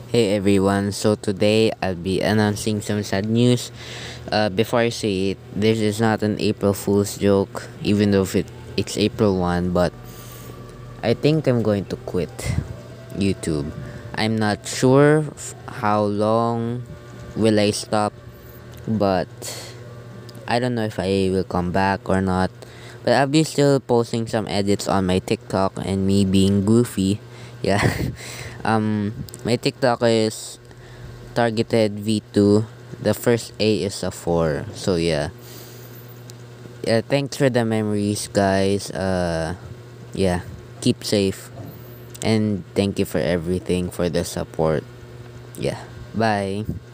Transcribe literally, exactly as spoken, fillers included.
Hey everyone, so today I'll be announcing some sad news. Uh, before I say it, this is not an April Fool's joke, even though it, it's April first, but I think I'm going to quit YouTube. I'm not sure f- how long will I stop, but I don't know if I will come back or not. But I'll be still posting some edits on my TikTok and me being goofy. Yeah. um my TikTok is targeted V two. The first A is a four. So yeah. Yeah, thanks for the memories, guys. Uh yeah, keep safe and thank you for everything for the support. Yeah. Bye.